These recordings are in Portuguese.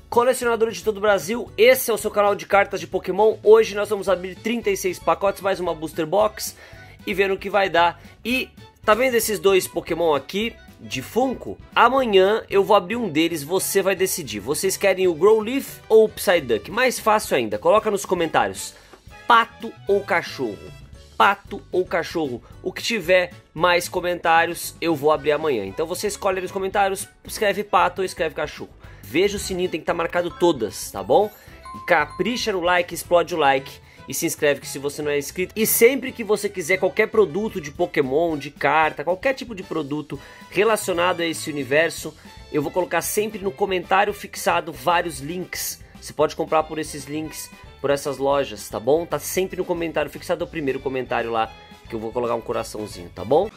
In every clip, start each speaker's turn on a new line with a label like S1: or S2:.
S1: Colecionadores de todo o Brasil, esse é o seu canal de cartas de Pokémon. Hoje nós vamos abrir 36 pacotes, mais uma Booster Box e ver o que vai dar. E tá vendo esses dois Pokémon aqui de Funko? Amanhã eu vou abrir um deles, você vai decidir. Vocês querem o Growlithe ou o Psyduck? Mais fácil ainda, coloca nos comentários. Pato ou cachorro? Pato ou cachorro? O que tiver mais comentários eu vou abrir amanhã. Então você escolhe nos comentários, escreve pato ou escreve cachorro. Veja o sininho, tem que estar marcado todas, tá bom? Capricha no like, explode o like e se inscreve que se você não é inscrito. E sempre que você quiser qualquer produto de Pokémon, de carta, qualquer tipo de produto relacionado a esse universo, eu vou colocar sempre no comentário fixado vários links. Você pode comprar por esses links, por essas lojas, tá bom? Tá sempre no comentário fixado, é o primeiro comentário lá que eu vou colocar um coraçãozinho, tá bom?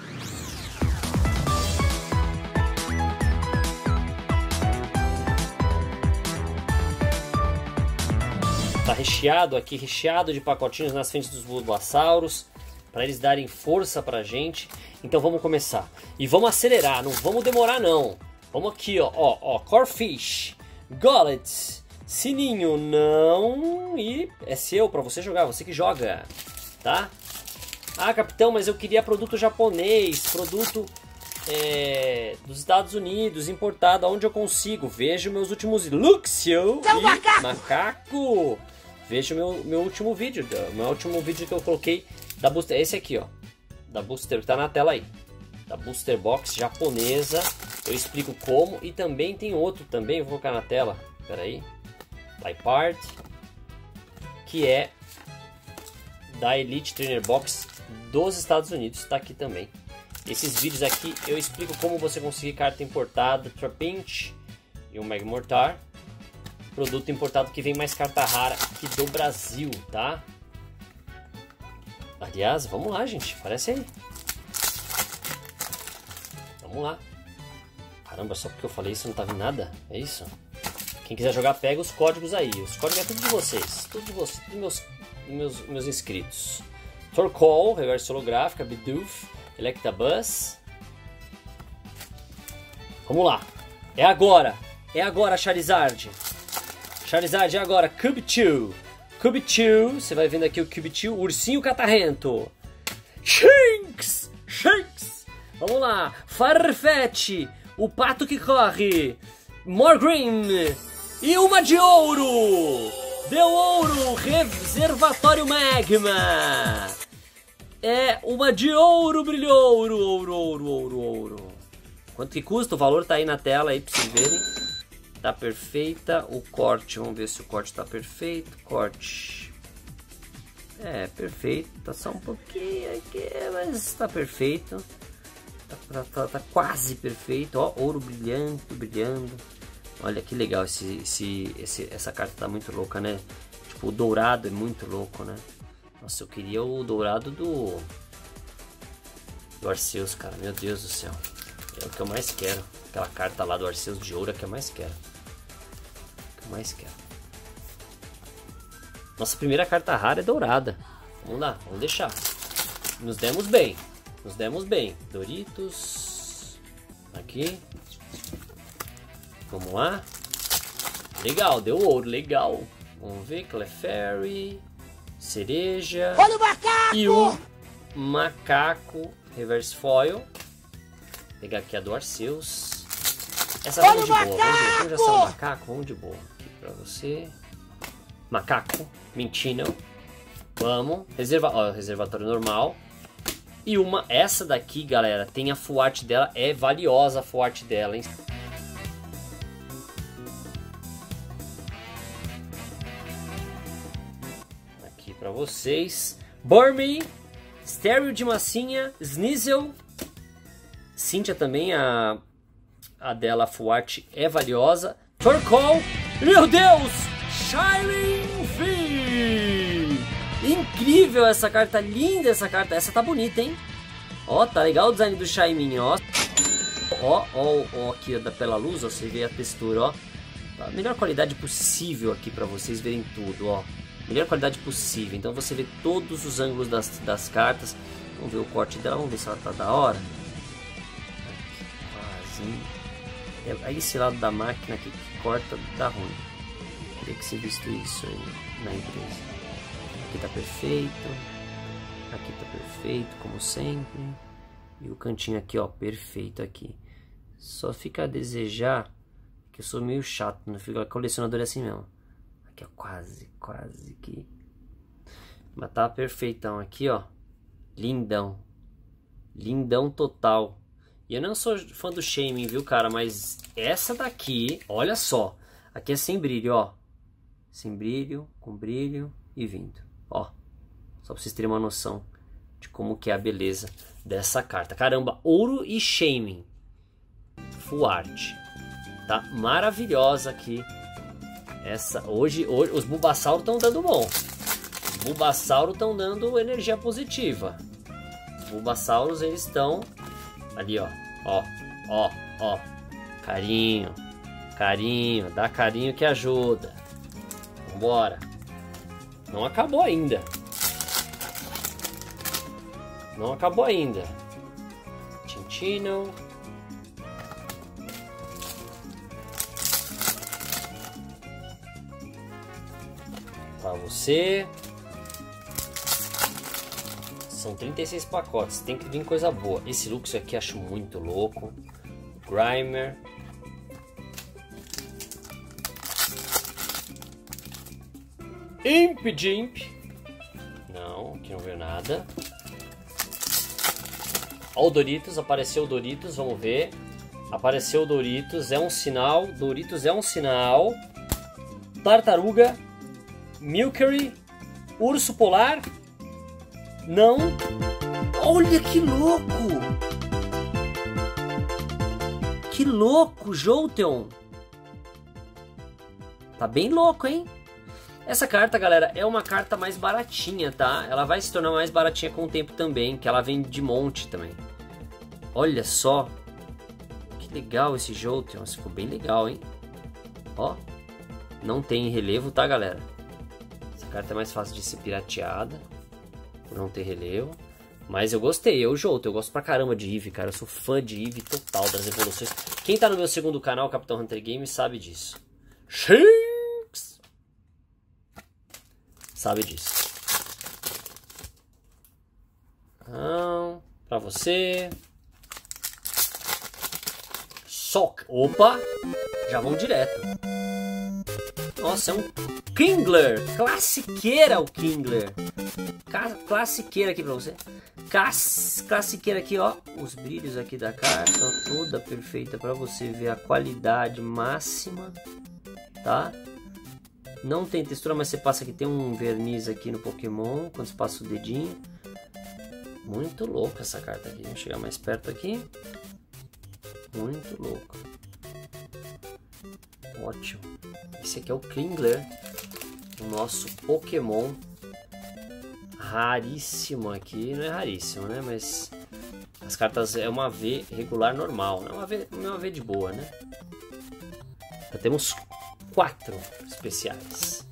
S1: Tá recheado aqui, recheado de pacotinhos nas frentes dos Bulbasauros, para eles darem força pra gente. Então vamos começar. E vamos acelerar, não vamos demorar não. Vamos aqui, ó, Corphish, Golett, sininho não, e é seu pra você jogar, você que joga, tá? Ah, capitão, mas eu queria produto japonês, produto dos Estados Unidos, importado, aonde eu consigo. Veja meus últimos Luxio e Macaco. Veja meu último vídeo, que eu coloquei da Booster, esse aqui, ó, da Booster, que tá na tela aí, da Booster Box japonesa. Eu explico como, e também tem outro também, eu vou colocar na tela, peraí, Liepard, que é da Elite Trainer Box dos Estados Unidos, tá aqui também. Esses vídeos aqui eu explico como você conseguir carta importada, Trapinch e um Magmortar. Produto importado que vem mais carta rara aqui do Brasil, tá? Aliás, vamos lá, gente, aparece aí. Vamos lá. Caramba, só porque eu falei isso não tá vindo nada? É isso? Quem quiser jogar, pega os códigos aí. Os códigos é tudo de vocês. Tudo de vocês, dos meus inscritos. Torkoal, reverse holográfica, Bidoof, Electabuzz. Vamos lá. É agora. É agora, Charizard. Charizard é agora. Cubchoo. Cubchoo. Você vai vendo aqui o Cubchoo. Ursinho Catarrento. Shinx. Shinx. Vamos lá. Farfetch. O pato que corre. Morgreen. E uma de ouro. Deu ouro. Reservatório Magma. É uma de ouro, brilhou, ouro. Quanto que custa? O valor tá aí na tela aí pra vocês verem. Tá perfeita. O corte, vamos ver se o corte tá perfeito. Corte. É, perfeito. Tá só um pouquinho aqui, mas tá perfeito. Tá quase perfeito. Ó, ouro brilhando. Olha que legal essa carta tá muito louca, né? Tipo, o dourado é muito louco, né? Nossa, eu queria o dourado do Arceus, cara. Meu Deus do céu. É o que eu mais quero. Aquela carta lá do Arceus de ouro é que eu mais quero. Nossa primeira carta rara é dourada. Vamos lá, vamos deixar. Nos demos bem. Doritos. Aqui. Vamos lá. Legal, deu ouro, legal. Vamos ver, Clefairy. Cereja.
S2: Olha o macaco!
S1: E o macaco reverse foil. Vou pegar aqui a do Arceus. Essa vamos de boa. Vamos já saiu o macaco, vamos de boa. Aqui pra você. Macaco. Mintino. Vamos. Reservatório normal. E essa daqui, galera, tem a full art dela. É valiosa a full art dela, hein? Para vocês, Burmy, Stereo de massinha, Sneasel, Cynthia também, a dela full art é valiosa, Torkoal, meu Deus, Shining V, incrível essa carta, linda essa carta, essa tá bonita, hein, ó, tá legal o design do Shining, ó, aqui da pela luz, ó, você vê a textura, ó, a melhor qualidade possível aqui para vocês verem tudo, ó. Melhor qualidade possível, então você vê todos os ângulos das cartas. Vamos ver o corte dela, vamos ver se ela tá da hora. Aqui, aí esse lado da máquina aqui que corta dá ruim. Queria que você visto isso aí na empresa. Aqui tá perfeito. Aqui tá perfeito, como sempre. E o cantinho aqui, ó, perfeito aqui. Só fica a desejar, que eu sou meio chato, não fico colecionador assim mesmo. Aqui, ó, quase que... Mas tá perfeitão aqui, ó. Lindão. Lindão total. E eu não sou fã do Shaming, viu, cara? Mas essa daqui, olha só. Aqui é sem brilho, ó. Sem brilho, com brilho e vindo. Ó. Só pra vocês terem uma noção de como que é a beleza dessa carta. Caramba, ouro e Shaming. Full art. Tá maravilhosa aqui. Essa, hoje os Bulbasauro estão dando bom. Os Bulbasauro estão dando energia positiva. Os Bulbasauros, eles estão ali, ó. Ó. Carinho. Carinho. Dá carinho que ajuda. Vambora. Não acabou ainda. Não acabou ainda. Tintino. Pra você. São 36 pacotes. Tem que vir coisa boa. Esse Luxio aqui acho muito louco. Grimer. Impidimp. Não, aqui não veio nada. Ó, o Doritos, apareceu o Doritos, vamos ver. Apareceu o Doritos, é um sinal. Doritos é um sinal. Tartaruga. Milcery. Urso polar. Não. Olha que louco. Que louco, Jolteon. Tá bem louco, hein? Essa carta, galera, é uma carta mais baratinha, tá? Ela vai se tornar mais baratinha com o tempo também, que ela vem de monte também. Olha só. Que legal esse Jolteon. Ficou bem legal, hein? Ó. Não tem relevo, tá, galera? Essa carta é mais fácil de ser pirateada, por não ter relevo. Mas eu gostei, eu Jolteon, eu gosto pra caramba de Eevee, cara. Eu sou fã de Eevee total, das evoluções. Quem tá no meu segundo canal, Capitão Hunter Games, sabe disso. Shinx! Sabe disso. Então, pra você. Sock. Opa! Já vão direto. Nossa, é um Kingler. Classiqueira o Kingler. Classiqueira aqui pra você. Classiqueira aqui, ó. Os brilhos aqui da carta, ó, toda perfeita pra você ver a qualidade máxima, tá? Não tem textura, mas você passa aqui, tem um verniz aqui no Pokémon, quando você passa o dedinho. Muito louca essa carta aqui. Vamos chegar mais perto aqui. Muito louco. Ótimo. Esse aqui é o Kingler, o nosso Pokémon raríssimo aqui. Não é raríssimo, né? Mas as cartas é uma V regular normal. Não é uma V de boa, né? Já temos 4 especiais.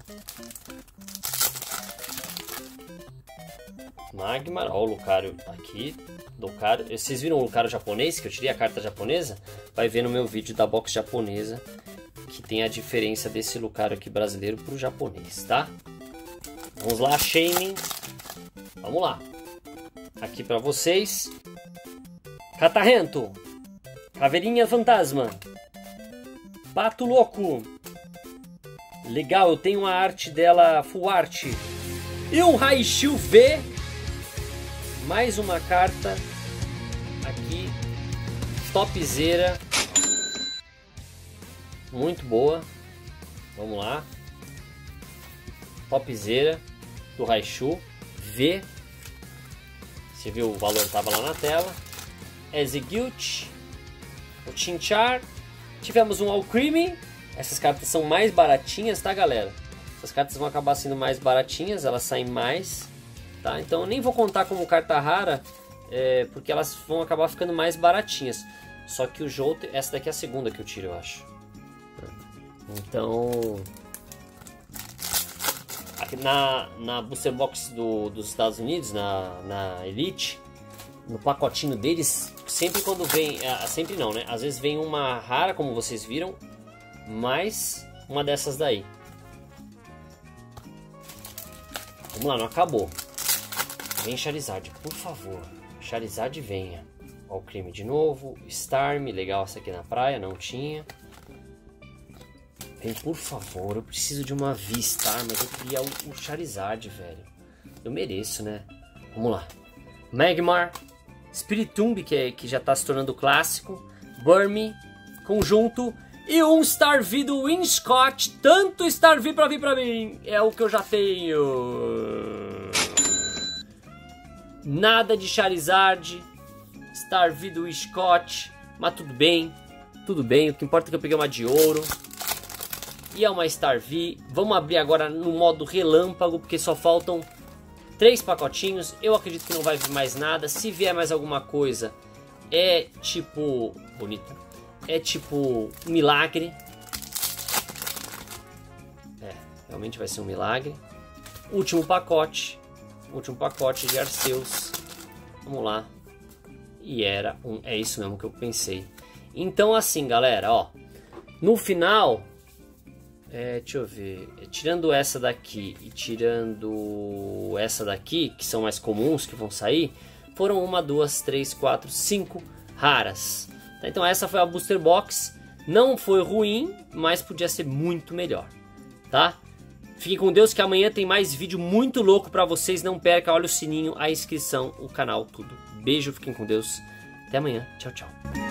S1: Magmar, ó, o Lucario aqui. Lucario. Vocês viram o Lucario japonês, que eu tirei a carta japonesa? Vai ver no meu vídeo da box japonesa, que tem a diferença desse Lucario aqui brasileiro pro japonês, tá? Vamos lá, Shaming. Vamos lá. Aqui pra vocês. Catarrento. Caveirinha fantasma. Pato louco. Legal, eu tenho a arte dela full art. E um Raichu V. Mais uma carta aqui, topzera, muito boa. Vamos lá, topzera do Raichu V. Você viu, o valor estava lá na tela. Execute, o Chinchar. Tivemos um Alcremie. Essas cartas são mais baratinhas, tá, galera? Essas cartas vão acabar sendo mais baratinhas, elas saem mais. Tá? Então eu nem vou contar como carta rara, porque elas vão acabar ficando mais baratinhas. Só que o Jolteon, essa daqui é a segunda que eu tiro, eu acho. Então, aqui na Booster Box dos Estados Unidos, na Elite, no pacotinho deles, sempre quando vem, sempre não, né? Às vezes vem uma rara, como vocês viram, mais uma dessas daí. Vamos lá, não acabou. Vem Charizard, por favor. Charizard venha. Ó o crime de novo. Starm, legal essa aqui na praia, não tinha. Vem, por favor, eu preciso de uma V-Star, mas eu queria o Charizard, velho. Eu mereço, né? Vamos lá. Magmar, Spiritomb, que já tá se tornando clássico. Burmy, Conjunto e um Starvie do Winscott. Tanto Starvie pra vir pra mim. É o que eu já tenho. Nada de Charizard. Starvie do Winscott. Mas tudo bem. Tudo bem. O que importa é que eu peguei uma de ouro. E é uma Starvie. Vamos abrir agora no modo relâmpago, porque só faltam 3 pacotinhos. Eu acredito que não vai vir mais nada. Se vier mais alguma coisa, é tipo... bonita. É tipo um milagre. É, realmente vai ser um milagre. Último pacote. Último pacote de Arceus. Vamos lá. E era um... é isso mesmo que eu pensei. Então assim, galera, ó. No final... deixa eu ver, tirando essa daqui e tirando essa daqui, que são mais comuns, que vão sair, foram 1, 2, 3, 4, 5 raras. Então essa foi a Booster Box, não foi ruim, mas podia ser muito melhor, tá? Fiquem com Deus que amanhã tem mais vídeo muito louco pra vocês, não perca, olha o sininho, a inscrição, o canal, tudo. Beijo, fiquem com Deus, até amanhã, tchau, tchau.